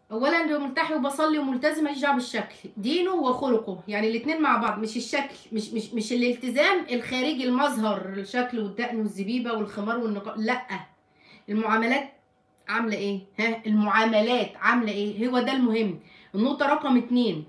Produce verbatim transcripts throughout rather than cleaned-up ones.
اولا ده ملتحي وبصلي وملتزم ماليش دعوه بالشكل، دينه وخلقه، يعني الاتنين مع بعض، مش الشكل، مش مش مش الالتزام الخارجي المظهر، الشكل والدقن والزبيبه والخمار والنقاب، لا. المعاملات عامله ايه؟ ها، المعاملات عامله ايه؟ هو ده المهم. النقطه رقم اتنين،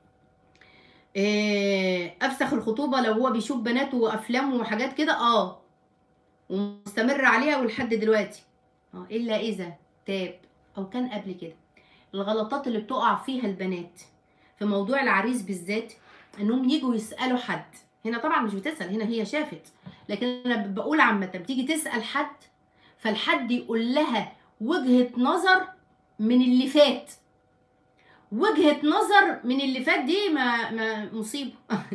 إيه، افسخ الخطوبه لو هو بيشوف بنات وافلام وحاجات كده، اه، ومستمر عليها ولحد دلوقتي، اه، الا اذا تاب او كان قبل كده. الغلطات اللي بتقع فيها البنات في موضوع العريس بالذات، انهم يجوا يسالوا حد. هنا طبعا مش بتسال، هنا هي شافت، لكن انا بقول عامه بتيجي تسال حد، فالحد يقول لها وجهه نظر من اللي فات. وجهه نظر من اللي فات دي ما, ما مصيبه.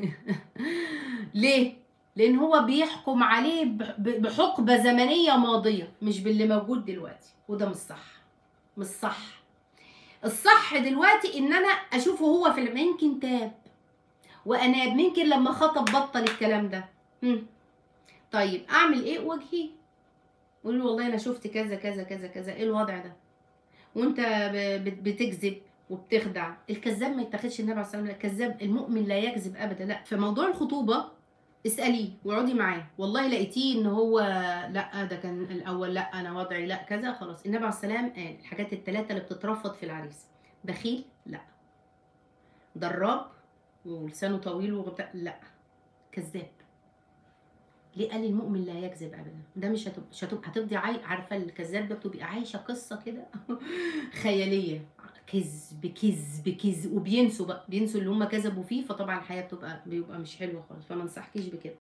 ليه؟ لان هو بيحكم عليه بحقبه زمنيه ماضيه، مش باللي موجود دلوقتي، وده مش صح. مش صح. الصح دلوقتي ان انا اشوفه هو في الم... يمكن تاب واناب، ممكن لما خطب بطل الكلام ده. هم. طيب اعمل ايه؟ وجهي قول له والله انا شفت كذا كذا كذا كذا، ايه الوضع ده؟ وانت ب- بت- بتكذب وبتخدع. الكذاب ما يتاخدش، النبي عليه الصلاه والسلام الكذاب المؤمن لا يكذب ابدا. لا، في موضوع الخطوبه اساليه واقعدي معاه، والله لقيتيه ان هو لا ده كان الاول، لا انا وضعي لا كذا، خلاص. النبي عليه السلام قال الحاجات الثلاثه اللي بتترفض في العريس: بخيل لا، ضراب ولسانه طويل وبتاع لا، كذاب. ليه؟ قال المؤمن لا يكذب ابدا. ده مش هتبقى مش هتبقى هتفضي عاي... عارفه الكذاب ده بتبقى عايشه قصه كده خياليه، كذب كذب كذب، وبينسوا بقى، بينسوا اللي هم كذبوا فيه، فطبعا الحياه بتبقى بيبقى مش حلوه خالص، فما انصحكيش بكده.